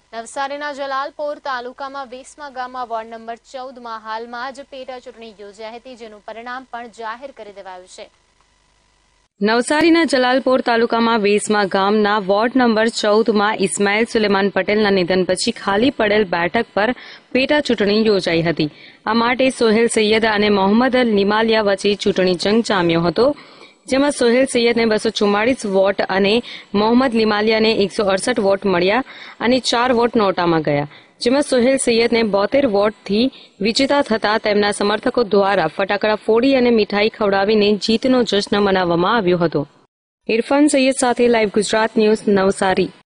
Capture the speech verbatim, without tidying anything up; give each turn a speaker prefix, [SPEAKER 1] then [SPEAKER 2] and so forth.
[SPEAKER 1] નવસારીના જલાલપોર તાલુકામાં વીસમા ગામમાં વોર્ડ નંબર ચૌદમાં હાલમાં જ પેટા ચૂંટણી યોજાઈ હતી, જેનું પરિણામ પણ જાહેર કરી દેવાયું છે.
[SPEAKER 2] નવસારીના જલાલપોર તાલુકામાં વીસમા ગામના વોર્ડ નંબર ચૌદમાં ઇસ્માઇલ સુલેમાન પટેલના નિધન પછી ખાલી પડેલ બેઠક પર પેટા ચૂંટણી યોજાઈ હતી. આ માટે સોહેલ સૈયદ અને મોહમ્મદ નિમાલિયા વચ્ચે ચૂંટણી જંગ જામ્યો હતો, જેમાં સોહેલ સૈયદને બસો ચુમ્માળીસ વોટ અને મોહમ્મદ નિમાલિયાને એકસો અડસઠ વોટ મળ્યા અને ચાર વોટ નોટામાં ગયા, જેમાં સોહેલ સૈયદને બોતેર વોટથી વિજેતા થતા તેમના સમર્થકો દ્વારા ફટાકડા ફોડી અને મીઠાઈ ખવડાવીને જીતનો જશ્ન મનાવવામાં આવ્યો હતો. ઇરફાન સૈયદ સાથે લાઈવ ગુજરાત ન્યૂઝ, નવસારી.